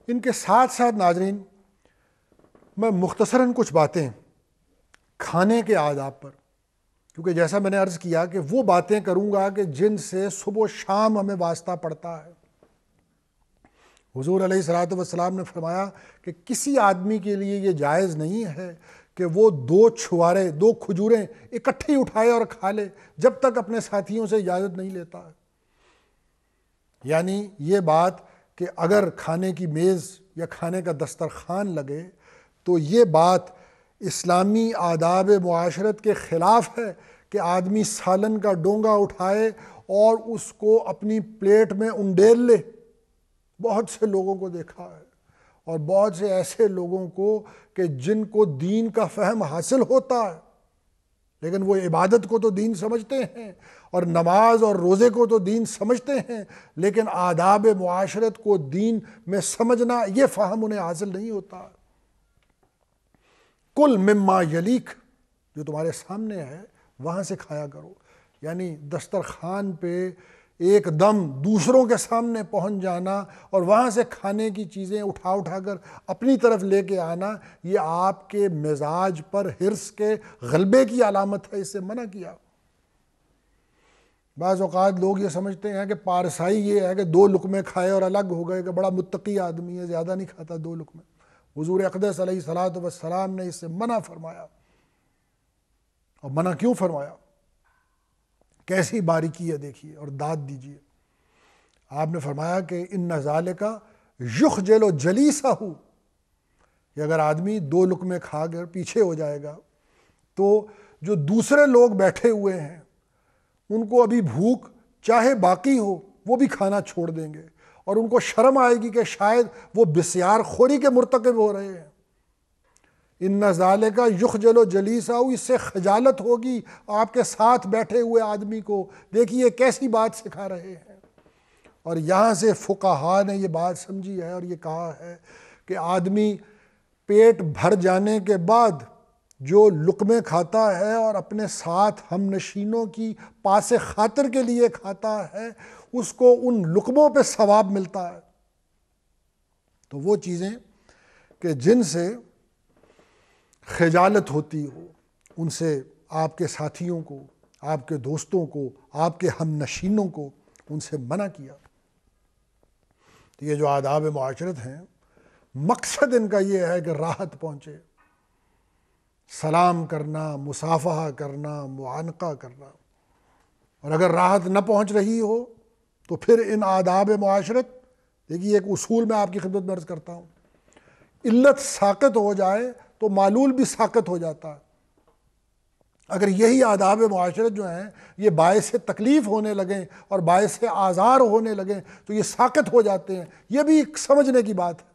ان کے ساتھ ساتھ ناظرین میں مختصراً کچھ باتیں کھانے کے آداب پر، کیونکہ جیسا میں نے عرض کیا کہ وہ باتیں کروں گا کہ جن سے صبح و شام ہمیں واسطہ پڑتا ہے۔ حضور علیہ الصلوۃ والسلام نے فرمایا کہ کسی آدمی کے لیے یہ جائز نہیں ہے کہ وہ دو کھجوریں اکٹھی اٹھائے اور کھا لے جب تک اپنے ساتھیوں سے اجازت نہیں لیتا ہے۔ یعنی یہ بات کہ اگر کھانے کی میز یا کھانے کا دسترخوان لگے تو یہ بات اسلامی آداب معاشرت کے خلاف ہے کہ آدمی سالن کا ڈونگا اٹھائے اور اس کو اپنی پلیٹ میں انڈیل لے۔ بہت سے لوگوں کو دیکھا ہے، اور بہت سے ایسے لوگوں کو کہ جن کو دین کا فہم حاصل ہوتا ہے، لیکن وہ عبادت کو تو دین سمجھتے ہیں اور نماز اور روزے کو تو دین سمجھتے ہیں، لیکن آداب معاشرت کو دین میں سمجھنا یہ فہم انہیں حاصل نہیں ہوتا۔ کل مما یلیک، جو تمہارے سامنے ہے وہاں سے کھایا کرو، یعنی دسترخوان پہ ایک دم دوسروں کے سامنے پہنچ جانا اور وہاں سے کھانے کی چیزیں اٹھا کر اپنی طرف لے کے آنا، یہ آپ کے مزاج پر حرص کے غلبے کی علامت ہے، اس سے منع کیا۔ بعض اوقات لوگ یہ سمجھتے ہیں کہ پارسائی یہ ہے کہ 2 لقمے کھائے اور الگ ہو گئے، کہ بڑا متقی آدمی ہے، زیادہ نہیں کھاتا 2 لقمے۔ حضور اقدس علیہ الصلوۃ والسلام نے اس سے منع فرمایا۔ اور منع کیوں فرمایا؟ کیسی باریکی ہے دیکھیے، اور داد دیجیے۔ آپ نے فرمایا کہ ان ذالک یخجل جلیسہ، کہ اگر آدمی 2 لقمے کھا کر پیچھے ہو جائے گا تو جو دوسرے لوگ بیٹھے ہوئے ہیں ان کو ابھی بھوک چاہے باقی ہو وہ بھی کھانا چھوڑ دیں گے، اور ان کو شرم آئے گی کہ شاید وہ بسیار خوری کے مرتکب ہو رہے ہیں۔ ان ذالک یخجل جلیسہ، اس سے خجالت ہوگی آپ کے ساتھ بیٹھے ہوئے آدمی کو، دیکھیے کیسی بات سکھا رہے ہیں۔ اور یہاں سے فقہا نے یہ بات سمجھی ہے اور یہ کہا ہے کہ آدمی پیٹ بھر جانے کے بعد جو لقمے کھاتا ہے اور اپنے ساتھ ہم نشینوں کی پاس خاطر کے لیے کھاتا ہے، اس کو ان لقموں پہ ثواب ملتا ہے۔ تو وہ چیزیں کہ جن سے خجالت ہوتی ہو، ان سے آپ کے ساتھیوں کو، آپ کے دوستوں کو، آپ کے ہم نشینوں کو ان سے منع کیا۔ تو یہ جو آداب معاشرت ہیں، مقصد ان کا یہ ہے کہ راحت پہنچے، سلام کرنا، مصافحہ کرنا، معانقہ کرنا۔ اور اگر راحت نہ پہنچ رہی ہو تو پھر ان آداب معاشرت، دیکھیے ایک اصول میں آپ کی خدمت میں عرض کرتا ہوں، علت ساقط ہو جائے تو معلول بھی ساقط ہو جاتا ہے۔ اگر یہی آداب معاشرت جو ہیں یہ باعث تکلیف ہونے لگیں اور باعث آزار ہونے لگیں تو یہ ساقط ہو جاتے ہیں۔ یہ بھی ایک سمجھنے کی بات ہے۔